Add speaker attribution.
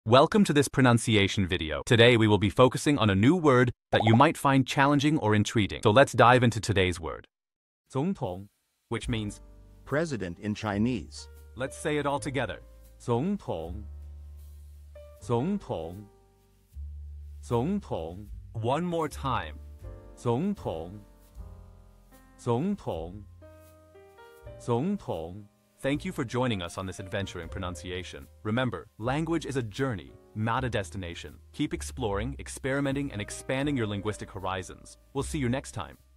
Speaker 1: Welcome to this pronunciation video. Today we will be focusing on a new word that you might find challenging or intriguing. So let's dive into today's word. 总统, which means
Speaker 2: president in Chinese.
Speaker 1: Let's say it all together. 总统,总统,总统. One more time. 总统,总统,总统. Thank you for joining us on this adventure in pronunciation. Remember, language is a journey, not a destination. Keep exploring, experimenting, and expanding your linguistic horizons. We'll see you next time.